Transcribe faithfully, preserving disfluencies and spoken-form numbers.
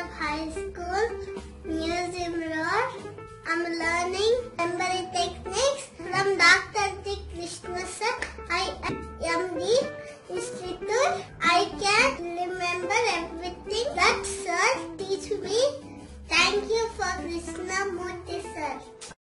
high school, Museum Road. I'm learning memory techniques from Doctor